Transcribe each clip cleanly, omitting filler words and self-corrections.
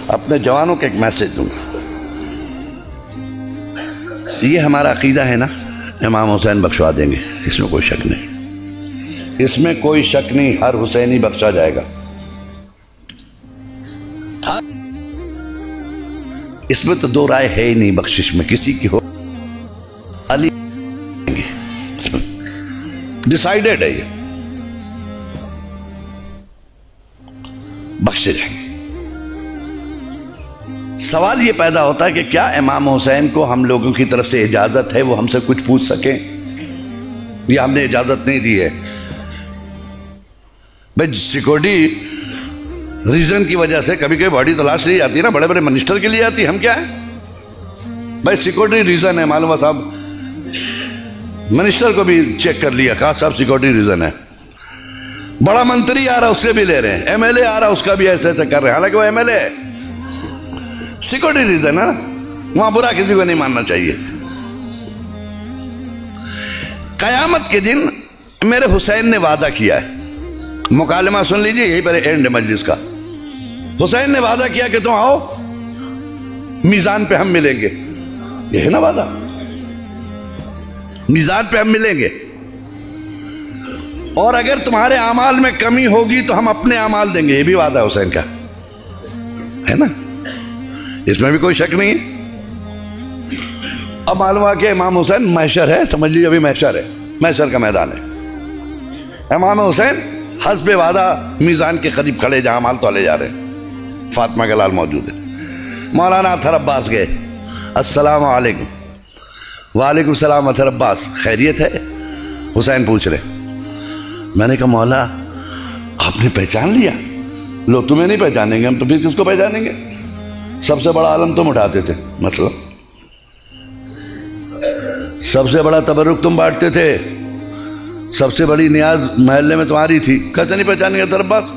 अपने जवानों को एक मैसेज दूंगा। ये हमारा अकीदा है ना, इमाम हुसैन बख्शवा देंगे, इसमें कोई शक नहीं, इसमें कोई शक नहीं। हर हुसैनी बख्शा जाएगा, इसमें तो दो राय है ही नहीं। बख्शिश में किसी की हो, अली डिसाइडेड है, ये बख्शे जाएंगे। सवाल ये पैदा होता है कि क्या इमाम हुसैन को हम लोगों की तरफ से इजाजत है वो हमसे कुछ पूछ सकें, या हमने इजाजत नहीं दी है? भाई सिक्योरिटी रीजन की वजह से कभी कभी बॉडी तलाश ली जाती है ना, बड़े बड़े मिनिस्टर के लिए आती है, हम क्या है भाई सिक्योरिटी रीजन है, मालूम है साहब, मिनिस्टर को भी चेक कर लिया, कहा साहब सिक्योरिटी रीजन है। बड़ा मंत्री आ रहा है उससे भी ले रहे हैं, एमएलए आ रहा है उसका भी ऐसे ऐसे कर रहे हैं, हालांकि वो एमएलए है, सिक्योरिटी रीजन है ना, वहां बुरा किसी को नहीं मानना चाहिए। कयामत के दिन मेरे हुसैन ने वादा किया है, मुकालमा सुन लीजिए, यही पर एंड है मजलिस का। हुसैन ने वादा किया कि तुम आओ, मीजान पे हम मिलेंगे, ये है ना वादा, मीजान पे हम मिलेंगे, और अगर तुम्हारे अमाल में कमी होगी तो हम अपने अमाल देंगे, ये भी वादा है हुसैन का, है ना, इसमें भी कोई शक नहीं है। अब मालूम हुआ कि इमाम हुसैन महशर है, समझ लीजिए अभी महशर है, महशर का मैदान है। इमाम हुसैन हस्बे वादा मीजान के करीब खड़े, जहां माल तोले जा रहे हैं, फातिमा का लाल मौजूद है। मौलाना अतहर अब्बास गए, अस्सलाम वालेकुम। वालेकुम सलाम अतहर अब्बास, खैरियत है? हुसैन पूछ रहे। मैंने कहा मौला आपने पहचान लिया? लो तुम्हें नहीं पहचानेंगे हम तो फिर किसको पहचानेंगे? सबसे बड़ा आलम तुम उठाते थे, मतलब सबसे बड़ा तबरुक तुम बांटते थे, सबसे बड़ी नियाज महल्ले में तुम्हारी थी, कैसे नहीं पहचानेंगे अतहर अब्बास?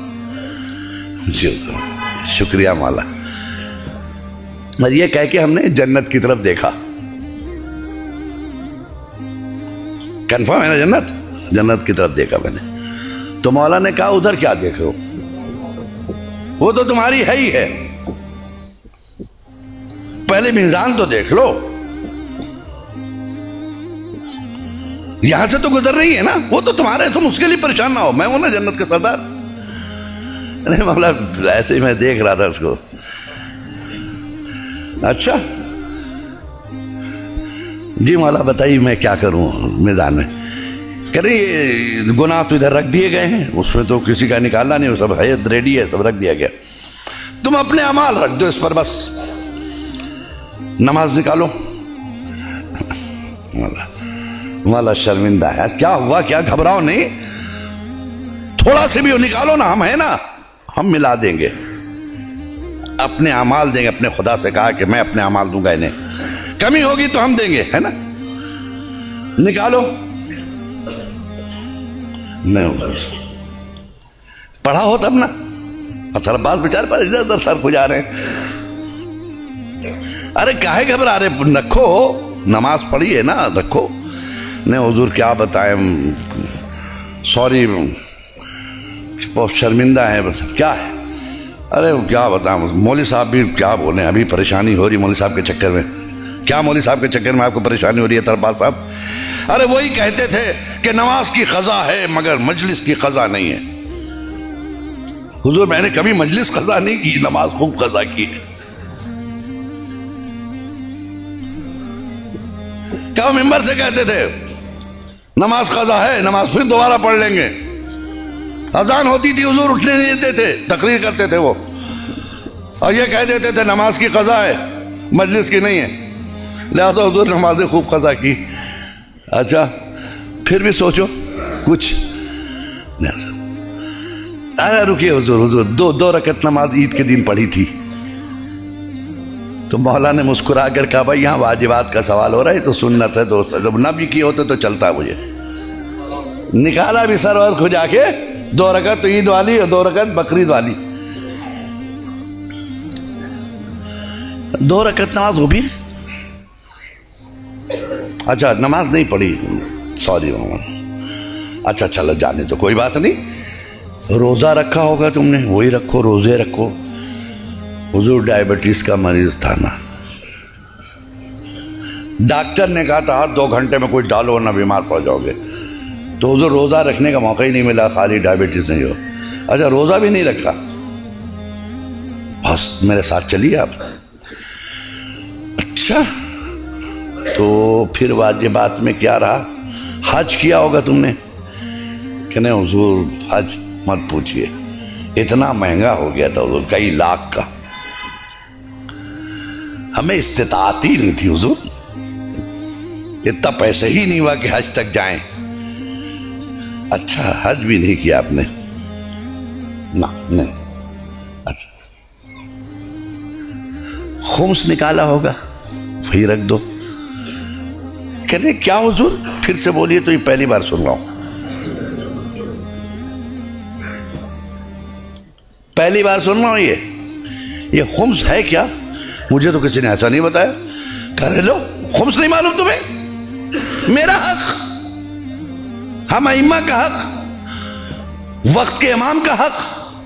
शुक्रिया मौला। और ये कह के हमने जन्नत की तरफ देखा, कंफर्म है ना, जन्नत, जन्नत की तरफ देखा मैंने। तो मौला ने कहा उधर क्या देख रहे हो, वो तो तुम्हारी है ही है, पहले मीजान तो देख लो, यहां से तो गुजर रही है ना, वो तो तुम्हारे, तुम उसके लिए परेशान ना हो, मैं हूं ना जन्नत का सरदार। अरे मौला ऐसे ही मैं देख रहा था उसको। अच्छा जी मौला बताइए मैं क्या करूं मीजान में? कह रहे ये गुनाह तो इधर रख दिए गए हैं, उसमें तो किसी का निकालना नहीं, सब है रेडी है, सब रख दिया गया, तुम अपने अमाल रख दो इस पर बस, नमाज निकालो। मौला शर्मिंदा है, क्या हुआ, क्या घबराओ नहीं, थोड़ा से भी वो निकालो ना, हम है ना, हम मिला देंगे, अपने अमाल देंगे। अपने खुदा से कहा कि मैं अपने अमाल दूंगा इन्हें, कमी होगी तो हम देंगे, है ना, निकालो। नहीं पढ़ा हो तब ना, असल बात बेचारे पर इधर उधर सर खुजा रहे हैं। अरे काहे घबरा रहे, रखो, नमाज पढ़ी है ना, रखो। नहीं हुजूर क्या बताएं, सॉरी बहुत शर्मिंदा है, बस क्या है? अरे क्या बताऊं, मौली साहब भी क्या बोले, अभी परेशानी हो रही मौली साहब के चक्कर में। क्या मौली साहब के चक्कर में आपको परेशानी हो रही है तरबाज साहब? अरे वही कहते थे कि नमाज की खजा है मगर मजलिस की खजा नहीं है। हुजूर मैंने कभी मजलिस खजा नहीं की, नमाज खूब खजा की है। क्या मिंबर से कहते थे नमाज खजा है, नमाज फिर दोबारा पढ़ लेंगे। अजान होती थी हुजूर उठने नहीं देते थे, तकरीर करते थे वो, और ये कह देते थे नमाज की कज़ा है मजलिस की नहीं है, लिहाजा हुजूर नमाजें खूब कज़ा की। अच्छा फिर भी सोचो कुछ नहीं। अरे रुकिए हुजूर, हुजूर दो रकत नमाज ईद के दिन पढ़ी थी। तो मौला ने मुस्कुरा कर कहा भाई यहाँ वाजिबात का सवाल हो रहा है, तो सुन्नत है दोस्त, जब न भी किए होते तो चलता मुझे। निकाला भी सरवर खुजा के, 2 रकत तो ईद वाली और 2 रकत बकरीद वाली। 2 रकत नमाज हो भी, अच्छा नमाज नहीं पढ़ी, सॉरी मामा। अच्छा चलो जाने तो कोई बात नहीं। रोजा रखा होगा तुमने, वही रखो, रोजे रखो, हुजूर डायबिटीज का मरीज था ना, डॉक्टर ने कहा था 2 घंटे में कुछ डालो वरना बीमार पड़ जाओगे। तो हुजूर रोज़ा रखने का मौका ही नहीं मिला, खाली डायबिटीज नहीं हो। अच्छा, रोज़ा भी नहीं रखा, बस मेरे साथ चलिए आप। अच्छा, तो फिर वाजिबात में क्या रहा? हज किया होगा तुमने? कि नहीं हुजूर हज मत पूछिए, इतना महंगा हो गया था हुजूर, कई लाख का, हमें इस्तिताअत ही नहीं थी हुजूर, इतना पैसे ही नहीं हुआ कि हज तक जाएं। अच्छा, हज भी नहीं किया आपने? ना, नहीं। अच्छा, खुम्स निकाला होगा, वही रख दो। कह रहे क्या हुजूर? फिर से बोलिए, तो ये पहली बार सुन रहा हूं, पहली बार सुन रहा हूं। ये खुम्स है क्या? मुझे तो किसी ने ऐसा नहीं बताया। कह रहे लो खुम्स नहीं मालूम तुम्हें? मेरा हक, हम अइम्मा का हक, वक्त के इमाम का हक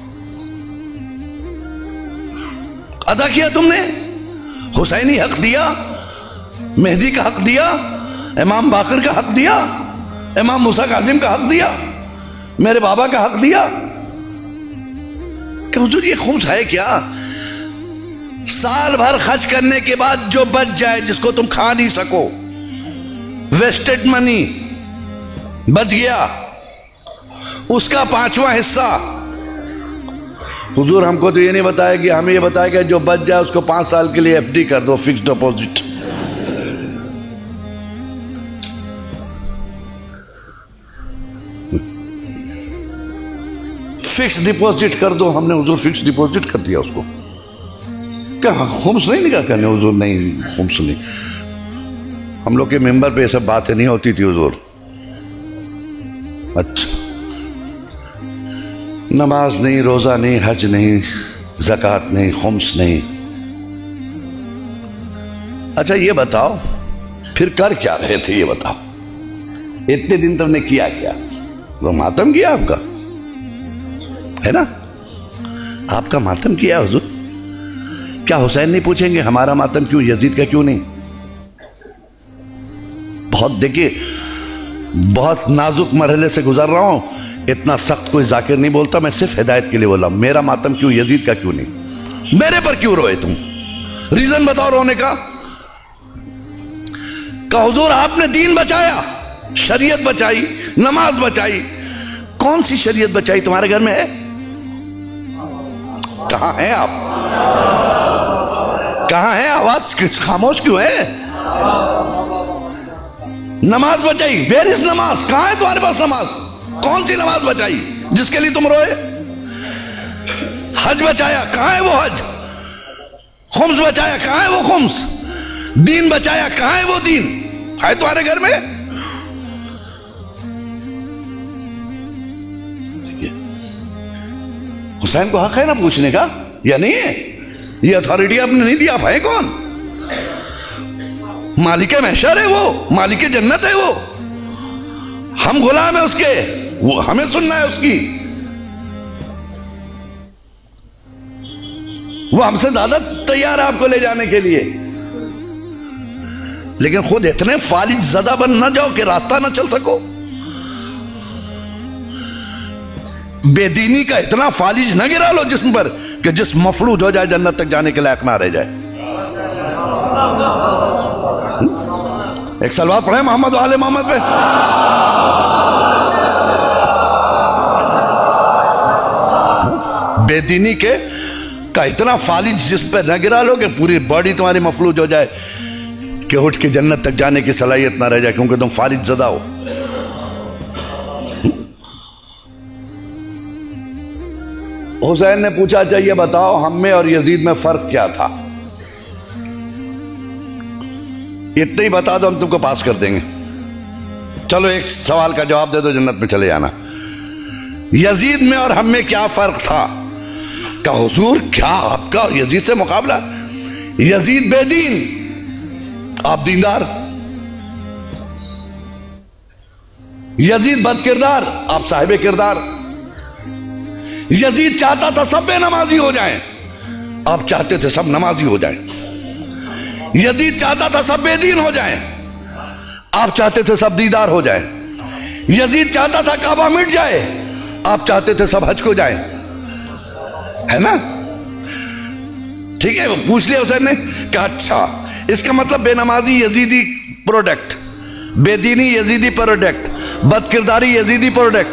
अदा किया तुमने। हुसैनी हक दिया, मेहदी का हक दिया, इमाम बाकर का हक दिया, इमाम मूसा काजिम का हक दिया, मेरे बाबा का हक दिया। कि हुजूर ये खुम्स है क्या? साल भर खर्च करने के बाद जो बच जाए, जिसको तुम खा नहीं सको, वेस्टेड मनी बच गया, उसका 5वां हिस्सा। हुजूर हमको तो ये नहीं बताया कि हमें ये बताया कि जो बच जाए उसको 5 साल के लिए एफडी कर दो, फिक्स डिपॉजिट। फिक्स डिपॉजिट कर दो। हमने हुजूर फिक्स डिपॉजिट कर दिया उसको। क्या खुम्स नहीं निकाल करने? हुजूर नहीं, खुम्स नहीं। हम लोग के मेंबर पे ये सब बातें नहीं होती थी हुजूर। अच्छा, नमाज नहीं, रोजा नहीं, हज नहीं, ज़कात नहीं, खुम्स नहीं। अच्छा ये बताओ फिर कर क्या रहे थे? ये बताओ, इतने दिन तुमने किया क्या? वो मातम किया आपका, है ना? आपका मातम किया हुजूर। क्या हुसैन नहीं पूछेंगे हमारा मातम क्यों, यजीद का क्यों नहीं? बहुत देखिए, बहुत नाजुक मरहले से गुजर रहा हूं, इतना सख्त कोई जाकिर नहीं बोलता, मैं सिर्फ हिदायत के लिए बोला। मेरा मातम क्यों, यजीद का क्यों नहीं? मेरे पर क्यों रोए तुम? रीजन बताओ रोने का। हुजूर आपने दीन बचाया, शरीयत बचाई, नमाज बचाई। कौन सी शरीयत बचाई तुम्हारे घर में है? कहां हैं आप? कहां है? आवाज खामोश क्यों है? नमाज बचाई, वेयर इज नमाज? कहां है तुम्हारे पास नमाज? कौन सी नमाज बचाई जिसके लिए तुम रोए? हज बचाया, कहां है वो हज? खुम्स बचाया, कहां है वो खुम्स? दीन बचाया, कहां है वो दीन? है तुम्हारे घर में? हुसैन को हक है ना पूछने का, या नहीं है? ये अथॉरिटी आपने नहीं दिया। आप है कौन? मालिक महशर है वो, मालिक जन्नत है वो, हम गुलाम है उसके, वो हमें सुनना है उसकी। वो हमसे ज्यादा तैयार है आपको ले जाने के लिए, लेकिन खुद इतने फालिज ज़दा बन ना जाओ कि रास्ता ना चल सको। बेदीनी का इतना फालिज न गिरा लो जिस्म पर कि जिस्म मफलूज हो जाए, जन्नत तक जाने के लायक ना रह जाए। एक सलवात पढ़े मोहम्मद वाले मोहम्मद पे। बेदीनी के का इतना फालिज जिस्म पे न गिरा लो कि पूरी बॉडी तुम्हारी मफलूज हो जाए कि उठ के जन्नत तक जाने की सलाहियत ना रह जाए, क्योंकि तुम फालिज ज़दा हो। हुसैन ने पूछा, चाहिए बताओ हम में और यजीद में फर्क क्या था? इतना ही बता दो, हम तुमको पास कर देंगे। चलो एक सवाल का जवाब दे दो, जन्नत में चले जाना। यजीद में और हम में क्या फर्क था? का हुजूर क्या आपका और यजीद से मुकाबला? यजीद बेदीन, आप दीनदार। यजीद बदकिरदार, आप साहिब किरदार। यजीद चाहता था सब बेनमाजी हो जाएं, आप चाहते थे सब नमाजी हो जाएं। यजीद चाहता था सब बेदीन हो जाएं, आप चाहते थे सब दीदार हो जाएं। यजीद चाहता था काबा मिट जाए, आप चाहते थे सब हज को जाएं, है ना? ठीक है, वो पूछ लिया हुसैन ने, कहा अच्छा इसका मतलब बेनमाजी यजीदी प्रोडक्ट, बेदीनी यजीदी प्रोडक्ट, बदकिरदारी यजीदी प्रोडक्ट,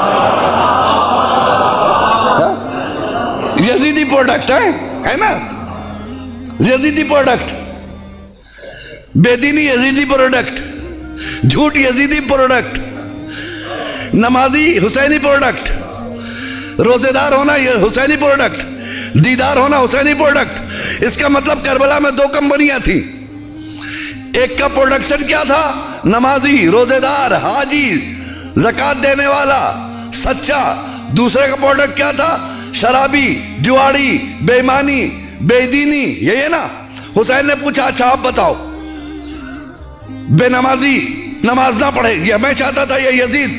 यजीदी प्रोडक्ट है ना? यजीदी प्रोडक्ट, बेदीनी यजीदी प्रोडक्ट, झूठ यजीदी प्रोडक्ट, नमाजी हुसैनी प्रोडक्ट, रोजेदार होना हुसैनी प्रोडक्ट, दीदार होना हुसैनी प्रोडक्ट। इसका मतलब करबला में दो कंपनियां थी, एक का प्रोडक्शन क्या था? नमाजी, रोजेदार, हाजी, ज़कात देने वाला, सच्चा। दूसरे का प्रोडक्ट क्या था? शराबी, जुआड़ी, बेईमानी, बेदीनी। यही है ना? हुसैन ने पूछा अच्छा आप बताओ, बेनमाजी नमाज ना पढ़े, यह मैं चाहता था, यह यजीद।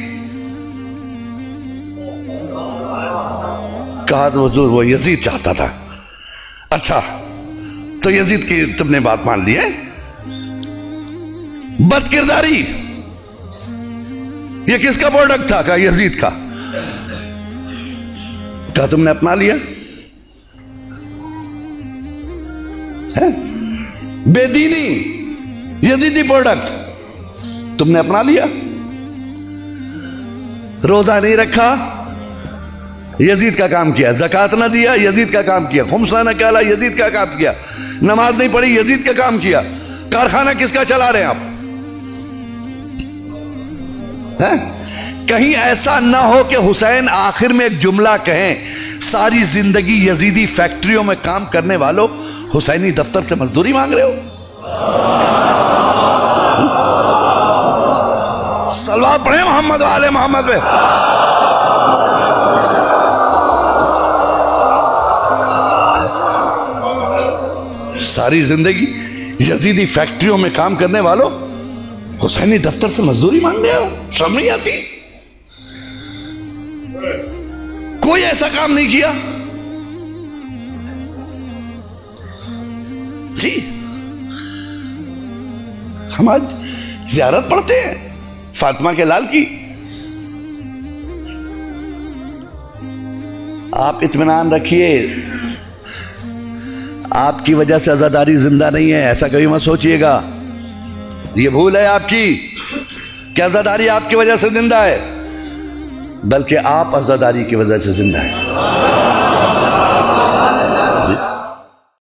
कहा तो वो यजीद चाहता था। अच्छा तो यजीद की तुमने बात मान ली है। बदकिरदारी ये किसका प्रोडक्ट था? कहा यजीद का। कहा तुमने अपना लिया है? बेदीनी यजीदी प्रोडक्ट तुमने अपना लिया। रोजा नहीं रखा, यजीद का काम किया। ज़कात ना दिया, यजीद का काम किया। खुम्स ना निकाला, यजीद का काम किया। नमाज नहीं पढ़ी, यजीद का काम किया। कारखाना किसका चला रहे हैं आप? है? कहीं ऐसा ना हो कि हुसैन आखिर में एक जुमला कहें, सारी जिंदगी यजीदी फैक्ट्रियों में काम करने वालों, हुसैनी दफ्तर से मजदूरी मांग रहे हो। सलवात पढ़े मोहम्मद वाले मोहम्मद पे। सारी जिंदगी यजीदी फैक्ट्रियों में काम करने वालों, हुसैनी दफ्तर से मजदूरी मांग रहे हो। शर्म नहीं आती? कोई ऐसा काम नहीं किया जी। हम आज ज़ियारत पढ़ते हैं फातिमा के लाल की। आप इत्मीनान रखिए, आपकी वजह से आजादारी जिंदा नहीं है, ऐसा कभी मत सोचिएगा। ये भूल है आपकी कि आजादारी आपकी वजह से जिंदा है, बल्कि आप आजादारी की वजह से जिंदा है।